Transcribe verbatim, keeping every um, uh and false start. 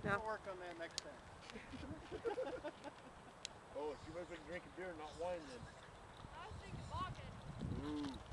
Yeah. I'll work on that next time. Oh, she might be drinking beer, not wine then. I was thinking vodka. Ooh.